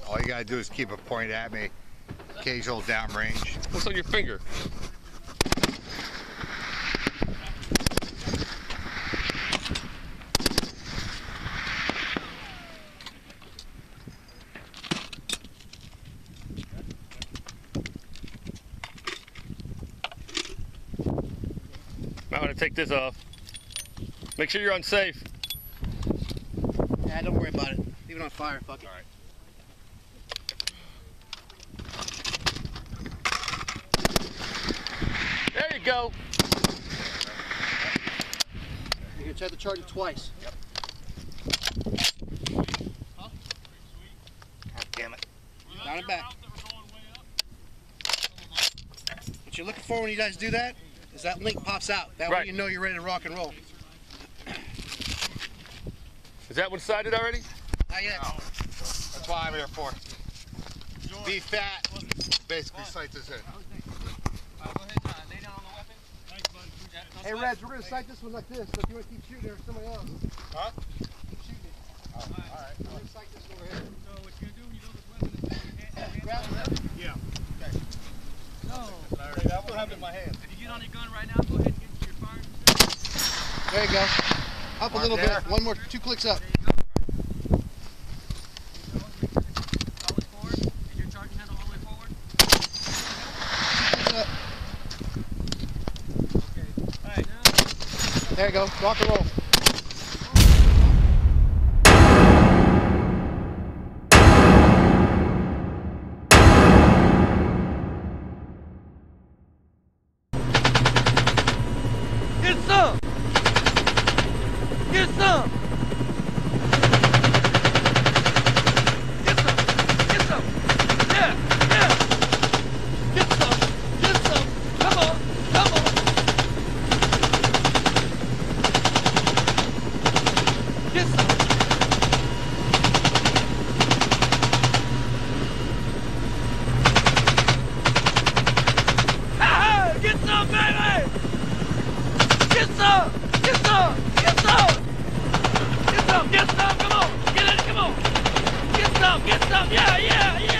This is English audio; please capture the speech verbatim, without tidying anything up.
All you gotta do is keep a point at me. Occasional downrange. What's on your finger? I'm gonna take this off. Make sure you're unsafe. Yeah, don't worry about it. Leave it on fire, fuck it. All right. There you go. You're gonna try to charge it twice. Yep. Huh? God damn it. Down and back. What you're looking for when you guys do that is that link pops out. That Right. way you know you're ready to rock and roll. Is that one sighted already? Not yet. No. That's what I'm here for. Be fat. Basically, sight this in. Hey, Reds, we're gonna sight this one like this. So if you want to keep shooting there, somebody else. Huh? Keep shooting it. Oh, all right. We're gonna sight this over here. So what you're gonna do when you load this weapon is your hand, Grab it. Yeah. Okay. No. I still have it in my hand. If you get on your gun right now, go ahead and get your firing position. There you go. Up a Mark little there. bit. One more, two clicks up. There you go. All the way forward. Is your charging handle all the way forward? Clicks up. Okay. All right. Now. There you go. Rock and roll. Get some! Get some! Get some! Get some! Yeah! Yeah! Get some! Get some! Come on! Come on! Get some! Ha-ha! Get some, baby! Get some! Get some! Get some! Get some! Get some! Come on! Get it! Come on! Get some! Get some! Yeah! Yeah! Yeah!